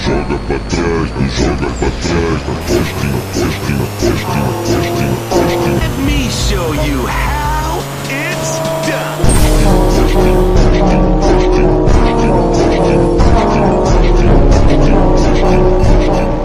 joga pra trás, me joga pra trás, na costinha, costinha, costinha, costinha, costinha. Let me show you how it's done. Costinha, costinha, costinha, costinha, costinha, costinha, costinha, costinha, costinha, costinha.